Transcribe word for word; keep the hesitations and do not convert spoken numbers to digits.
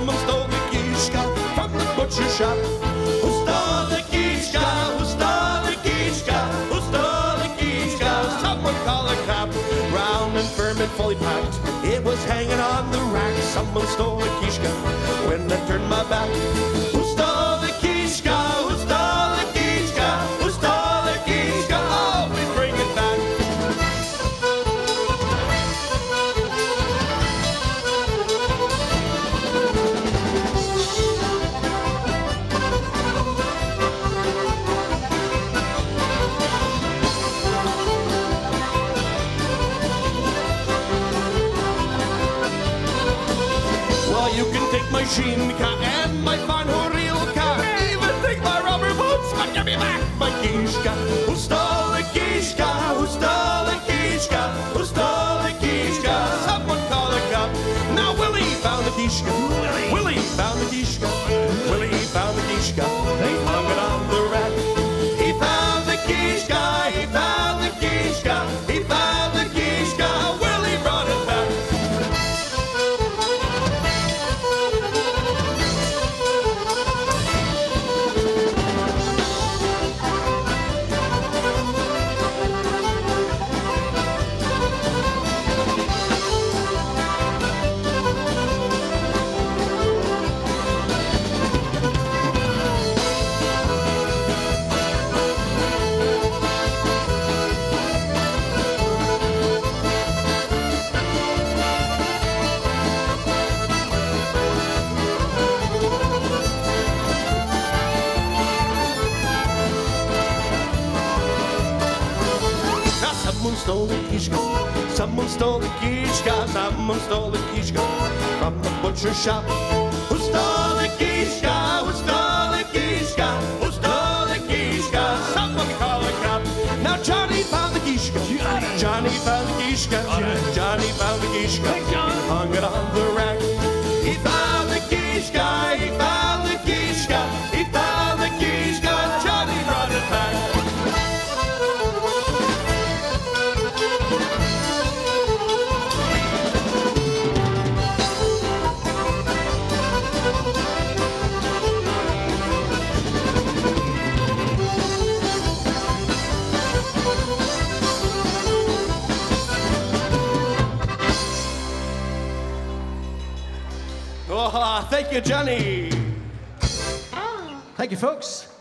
Someone stole the Keeshka from the butcher shop. Who stole the Keeshka? Who stole the Keeshka? Who stole the Keeshka? Someone call a cop. Round and firm and fully packed, it was hanging on the rack. Someone stole the Keeshka when I turned my back. Who stole the Keeshka? Who stole the Keeshka? Who stole the Keeshka? Oh, we bring it back. Well, you can take my Sheenka and my fine Horilka, even take my rubber boots, but give me back my Keeshka. Who stole the Keeshka? Who stole the Keeshka? Who stole the Keeshka? Someone call a cop. Now Willie found the Keeshka. Willie, Willie found the Keeshka. Willie found the Keeshka. They hung it on the rack. He found the Keeshka. He found the Keeshka. He found the Keeshka. Willie brought it back. Someone stole the Keeshka, someone stole the Keeshka, someone stole the Keeshka from the butcher shop. Who stole the Keeshka? Who stole the Keeshka? Who stole the Keeshka? Someone call a cop. Now Johnny found the Keeshka. Johnny found the Keeshka. Johnny found the Keeshka. He hung it on the rack. He found the Keeshka. He found the Keeshka. He found the Keeshka. Johnny brought it back. Oh, thank you, Johnny. Thank you, folks.